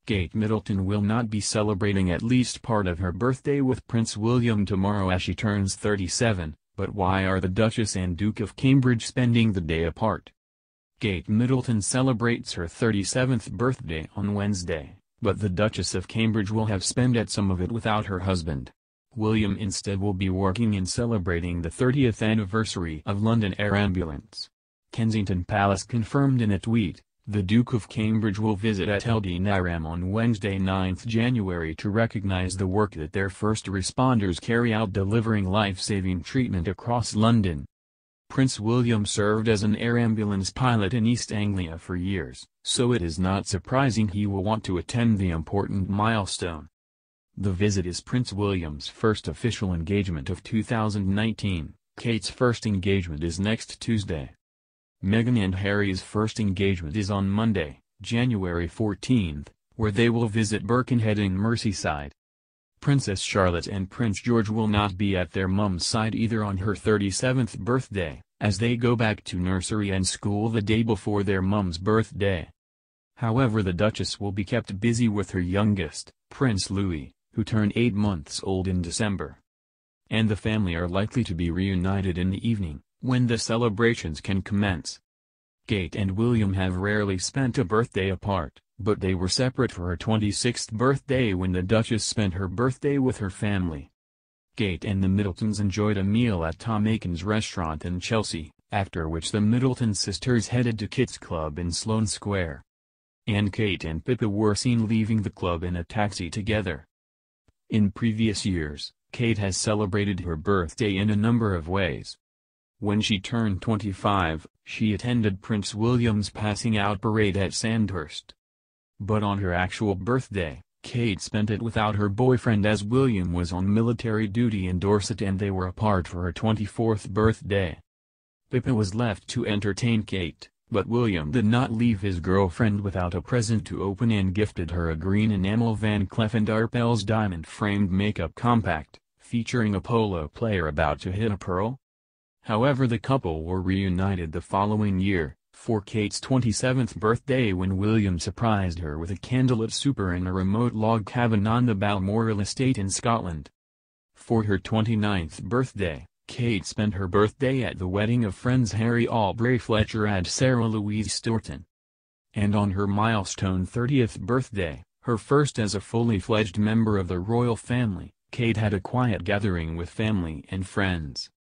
Kate Middleton will not be celebrating at least part of her birthday with Prince William tomorrow as she turns 37, but why are the Duchess and Duke of Cambridge spending the day apart? Kate Middleton celebrates her 37th birthday on Wednesday, but the Duchess of Cambridge will have spent some of it without her husband. William instead will be working in celebrating the 30th anniversary of London Air Ambulance. Kensington Palace confirmed in a tweet, the Duke of Cambridge will visit at LD Naram on Wednesday 9 January to recognize the work that their first responders carry out delivering life-saving treatment across London. Prince William served as an air ambulance pilot in East Anglia for years, so it is not surprising he will want to attend the important milestone. The visit is Prince William's first official engagement of 2019, Kate's first engagement is next Tuesday. Meghan and Harry's first engagement is on Monday, January 14, where they will visit Birkenhead in Merseyside. Princess Charlotte and Prince George will not be at their mum's side either on her 37th birthday, as they go back to nursery and school the day before their mum's birthday. However, the Duchess will be kept busy with her youngest, Prince Louis, who turned 8 months old in December. And the family are likely to be reunited in the evening, when the celebrations can commence. Kate and William have rarely spent a birthday apart, but they were separate for her 26th birthday when the Duchess spent her birthday with her family. Kate and the Middletons enjoyed a meal at Tom Aiken's restaurant in Chelsea, after which the Middleton sisters headed to Kit's Club in Sloane Square. And Kate and Pippa were seen leaving the club in a taxi together. In previous years, Kate has celebrated her birthday in a number of ways. When she turned 25, she attended Prince William's passing out parade at Sandhurst. But on her actual birthday, Kate spent it without her boyfriend as William was on military duty in Dorset and they were apart for her 24th birthday. Pippa was left to entertain Kate, but William did not leave his girlfriend without a present to open and gifted her a green enamel Van Cleef & Arpels diamond-framed makeup compact, featuring a polo player about to hit a pearl. However, the couple were reunited the following year, for Kate's 27th birthday when William surprised her with a candlelit supper in a remote log cabin on the Balmoral estate in Scotland. For her 29th birthday, Kate spent her birthday at the wedding of friends Harry Aubrey Fletcher and Sarah Louise Stourton. And on her milestone 30th birthday, her first as a fully fledged member of the royal family, Kate had a quiet gathering with family and friends.